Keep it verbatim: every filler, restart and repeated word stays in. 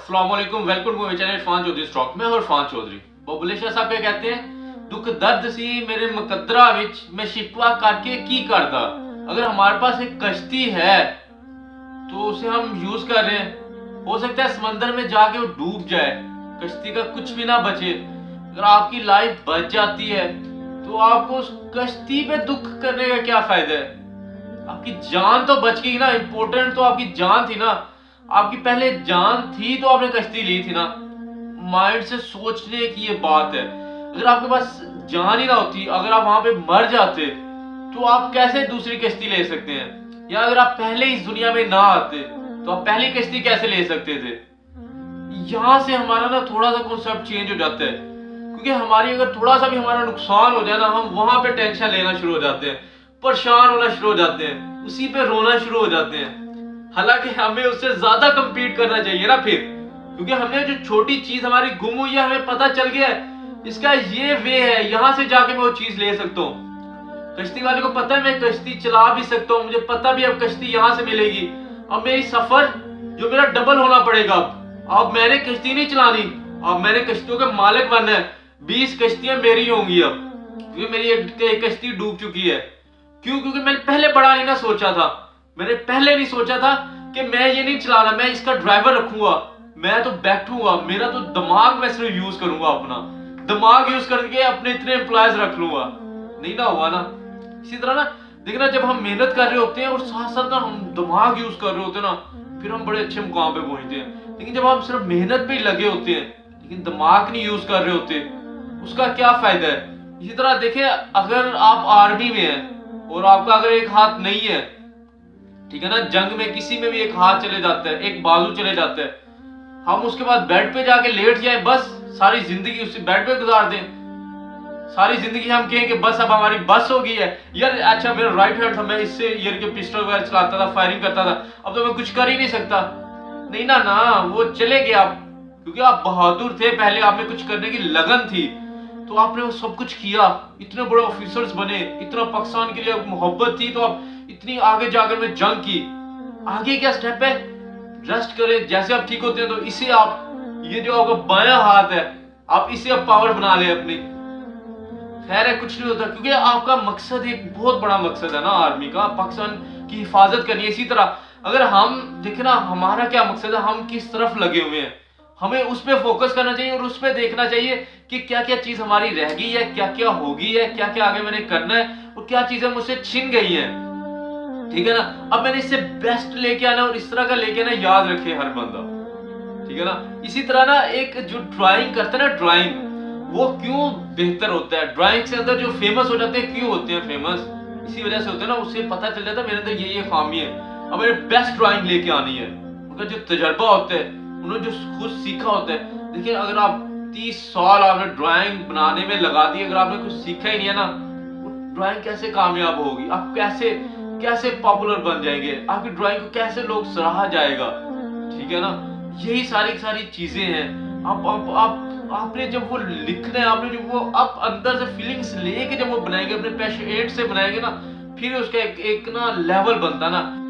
अस्सलाम वालेकुम, welcome to my channel Irfan Chaudhary stock. मैं हूं इरफान चौधरी। बुल्ले शाह साहब क्या कहते हैं, दुख दर्द सी मेरे मुकद्दरा विच मैं शिकवा करके की करदा। अगर हमारे पास एक कश्ती है तो उसे हम यूज कर रहे हैं, हो सकता है समंदर में जाके वो डूब जाए, कश्ती का कुछ भी ना बचे। अगर आपकी लाइफ बच जाती है तो आपको उस कश्ती पे दुख करने का क्या फायदा है? आपकी जान तो बच गई ना, इंपॉर्टेंट तो आपकी जान थी ना। आपकी पहले जान थी तो आपने कश्ती ली थी ना। माइंड से सोचने की ये बात है। अगर आपके पास जान ही ना होती, अगर आप वहां पे मर जाते तो आप कैसे दूसरी कश्ती ले सकते हैं? या अगर आप पहले इस दुनिया में ना आते तो आप पहली कश्ती कैसे ले सकते थे? यहां से हमारा ना थोड़ा सा कॉन्सेप्ट चेंज हो जाता है, क्योंकि हमारी अगर थोड़ा सा भी हमारा नुकसान हो जाए ना, हम वहां पे टेंशन लेना शुरू हो जाते हैं, परेशान होना शुरू हो जाते हैं, उसी पे रोना शुरू हो जाते हैं। हालांकि हमें उससे ज्यादा कंपीट करना चाहिए ना फिर, क्योंकि हमने जो छोटी चीज हमारी गुम हुई है, हमें पता चल गया है इसका ये वे है, यहां से जाके मैं वो चीज ले सकता हूँ। कश्ती वाले को पता है मैं कश्ती चला भी सकता हूँ, मुझे पता भी अब कश्ती यहाँ से मिलेगी। अब मेरी सफर जो मेरा डबल होना पड़ेगा। अब अब मैंने कश्ती नहीं चलानी, अब मैंने कश्तियों के मालिक बनना है। बीस कश्तियां मेरी होंगी अब, क्योंकि मेरी एक कश्ती डूब चुकी है। क्यों? क्योंकि मैंने पहले बड़ा नहीं ना सोचा था। मैंने पहले नहीं सोचा था कि मैं ये नहीं चलाना, मैं इसका ड्राइवर रखूंगा, मैं तो बैठूंगा, मेरा तो दिमाग मैं सिर्फ यूज करूंगा, अपना दिमाग यूज करके अपने इतने एम्प्लॉयज रख लूंगा। नहीं ना हुआ ना। इसी तरह ना देखना, जब हम मेहनत कर रहे होते हैं और साथ साथ ना हम दिमाग यूज कर रहे होते हैं ना, फिर हम बड़े अच्छे मुकाम पे पहुंचते हैं। लेकिन जब हम सिर्फ मेहनत पे ही लगे होते हैं लेकिन दिमाग नहीं यूज कर रहे होते, उसका क्या फायदा है? इसी तरह देखिए, अगर आप आर्मी में हैं और आपका अगर एक हाथ नहीं है, ठीक है ना, जंग में किसी में भी एक हाथ चले जाता है, एक बाजू चले जाता है, हम उसके बाद बेड पे जाके लेट जाए, बस सारी जिंदगी उसी बेड पे गुजार दें। सारी जिंदगी हम कहें कि बस अब हमारी बस हो गई है यार, अच्छा मेरा राइट हैंड था, मैं इससे ईयर के पिस्टल वगैरह चलाता था, फायरिंग करता था, अब तो मैं कुछ कर ही नहीं सकता। नहीं ना ना, वो चले गए आप, क्योंकि आप बहादुर थे, पहले आप में कुछ करने की लगन थी, तो आपने वो सब कुछ किया, इतने बड़े ऑफिसर्स बने, इतना पाकिस्तान के लिए मोहब्बत थी, तो आप इतनी आगे जाकर में जंग की। आगे क्या स्टेप है? रेस्ट करें, जैसे आप ठीक होते हैं तो इसे आप, ये जो आपका बायां हाथ है, आप इसे आप पावर बना ले अपनी। खैर है, कुछ नहीं होता, क्योंकि आपका मकसद एक बहुत बड़ा मकसद है ना आर्मी का, पाकिस्तान की हिफाजत करनी है। इसी तरह अगर हम देखना हमारा क्या मकसद है, हम किस तरफ लगे हुए हैं, हमें उस पर फोकस करना चाहिए और उस पर देखना चाहिए कि क्या क्या चीज हमारी रह गई है, क्या क्या होगी है, क्या क्या आगे मैंने करना है और क्या चीजें मुझसे छिन गई हैं। ठीक है ना, अब मैंने इससे बेस्ट लेके आना और इस तरह का लेके आना, याद रखे हर बंदा। ठीक है ना, इसी तरह ना एक जो ड्राइंग करता है ना, ड्राइंग वो क्यों बेहतर होता है, ड्राइंग से अंदर जो फेमस हो जाते हैं, क्यों होते हैं फेमस? इसी वजह से होते हैं ना, उससे पता चल जाता है मेरे अंदर ये ये खामी है, अब मेरे बेस्ट ड्राइंग लेके आनी है। उनका जो तजर्बा होता है, उन्होंने जो खुद सीखा होता है। देखिए, अगर आप तीस साल आपने ड्राइंग बनाने में लगा दी, अगर आपने कुछ सीखा ही नहीं है ना, ड्राइंग कैसे कामयाब होगी? आप कैसे कैसे पॉपुलर बन जाएंगे? आपकी ड्राइंग को कैसे लोग सराहा जाएगा? ठीक है ना, यही सारी सारी चीजें हैं। आप आप आप आपने जब वो लिखना है, आपने जब वो आप अंदर से फीलिंग्स लेके जब वो बनाएंगे, अपने पैशन से बनाएंगे ना, फिर उसका एक, एक ना लेवल बनता ना।